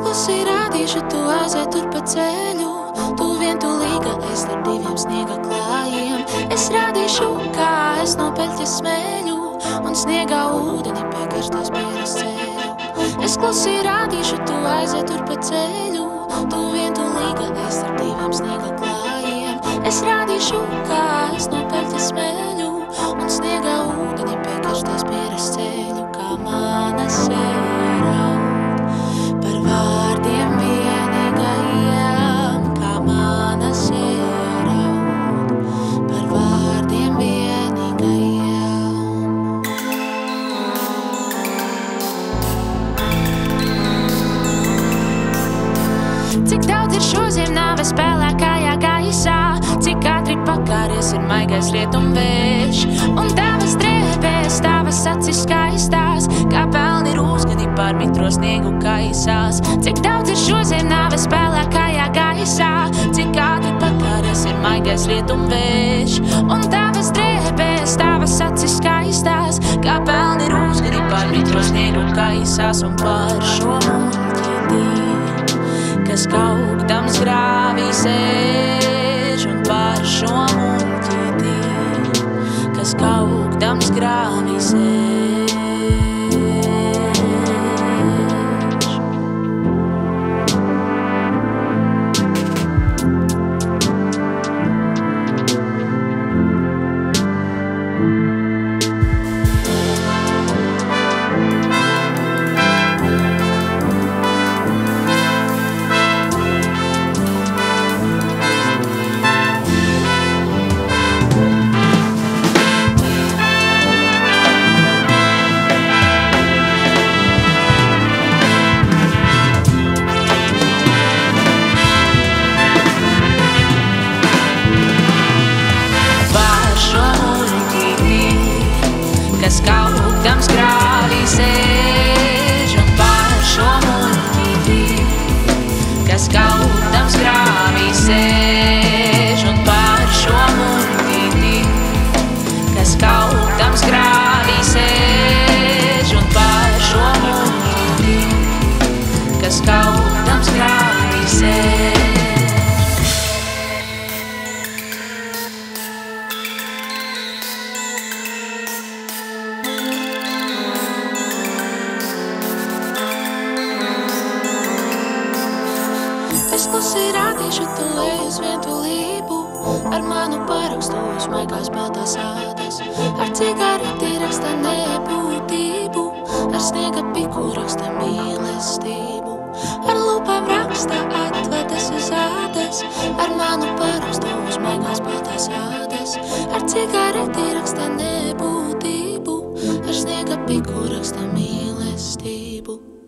klusi rādīšu, tu aiziet tur pa ceļu. Tu vientulīga, es ar diviem sniega klājiem. Es rādīšu, kā es no peļķes smēļu un sniegā ūdeni pie karstas pieras ceļu. Es klusi rādīšu, tu aiziet tur pa ceļu. Tu vientulīga, es ar diviem sniega klājiem. Es rādīšu, kā es no peļķes smēļu un sniegā ūdeni pie karstas pieras ceļu. Kā mana seja raud par vārdiem vienīgajiem. Kā mana seja raud par vārdiem vienīgajiem. Cik daudz ir šo ziem nāves spēlēkājā gaisā, cik ātri pakāries ir maigais rietumvējš. Un tavas drēbēs, tavas acis skaistās, kā pelni rūsgani pār mitro sniegu kaisās. Cik daudz ir šo ziem nāves spēlēkājā gaisā, cik ātri pakāries ir maigais rietumvējš. Un tavas drēbēs, tavas acis skaistās, kā pelni rūsgani pār mitro sniegu kaisās. Un pār šo muļķītī, kas kaukdams grāvī sēž, un pār šo muļķītī, kas kaukdams grāvī sēž. Kas kaukdams grāvī sēž, un pār šo muļķītī, kas kaukdams grāvī sēž, un pār šo muļķītī, kas kaukdams grāvī sēž, un pār šo muļķītī, kas kaukdams grāvī sēž. Es klusi rādīšu, tu ej uz vientulību, ar manu parakstu uz maigās baltās ādas. Ar cigareti raksta nebūtību, ar sniega piku raksta mīlestību. Ar lūpām raksta atvedas uz ādas, ar manu parakstu uz maigās baltās ādas. Ar cigareti raksta nebūtību, ar sniega piku raksta mīlestību.